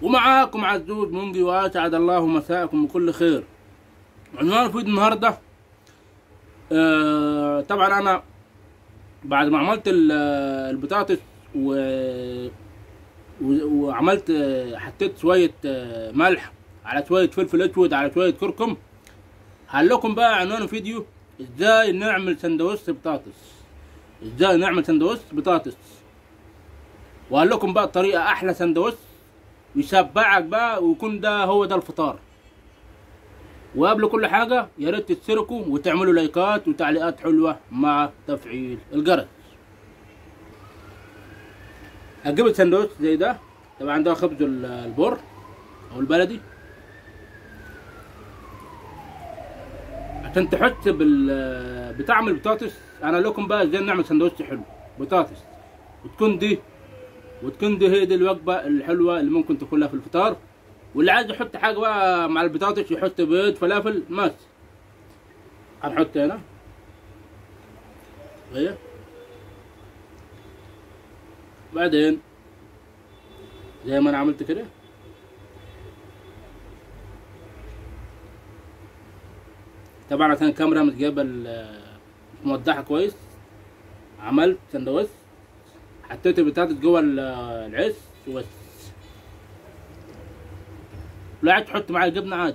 ومعاكم عزوز منجي، واسعد الله مساءكم بكل خير. عنوان فيديو النهارده طبعا انا بعد ما عملت البطاطس وعملت حطيت شويه ملح على شويه فلفل اسود على شويه كركم. هقول لكم بقى عنوان فيديو ازاي نعمل سندوتش بطاطس، ازاي نعمل سندوتش بطاطس، وقال لكم بقى الطريقه احلى سندوتش يشبعك بقى ويكون ده هو ده الفطار. وقبل كل حاجه يا ريت تشتركوا وتعملوا لايكات وتعليقات حلوه مع تفعيل الجرس. هجيب السندوتش زي ده، طبعا ده خبز البر او البلدي. عشان تحس بطعم البطاطس انا لكم بقى ازاي نعمل سندوتش حلو بطاطس، وتكون دي هي دي الوجبه الحلوه اللي ممكن تاكلها في الفطار. واللي عايز يحط حاجه بقى مع البطاطس يحط بيض فلافل ماشي. هنحط هنا اهي، بعدين زي ما انا عملت كده طبعا عشان الكاميرا مش جايبه مش موضحه كويس. عملت سندوتش، حطيت البطاطس جوه العيش وبس. لو عايز تحط معاه جبنه عادي.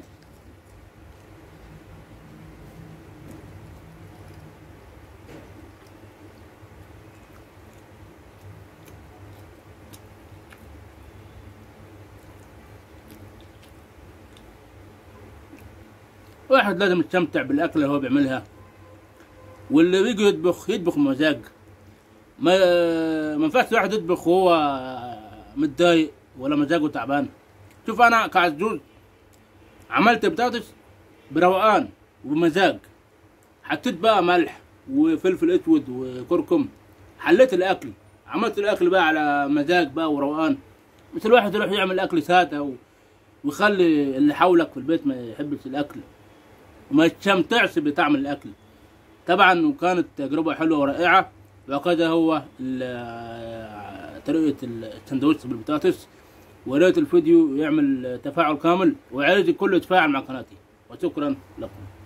واحد لازم يستمتع بالاكل اللي هو بيعملها، واللي بيجي يطبخ بمزاج. ما ينفعش واحد يطبخ وهو متضايق ولا مزاجه تعبان. شوف انا كعزوز عملت بطاطس بروقان وبمزاج، حطيت بقى ملح وفلفل اسود وكركم، حليت الاكل، عملت الاكل بقى على مزاج بقى وروقان. مش الواحد يروح يعمل اكل ساده ويخلي اللي حولك في البيت ما يحبش الاكل وما يستمتعش بطعم الاكل. طبعا وكانت تجربه حلوه ورائعه، وكذا هو طريقه السندوتش بالبطاطس. وريت الفيديو يعمل تفاعل كامل، وعايز الكل يتفاعل مع قناتي، وشكرا لكم.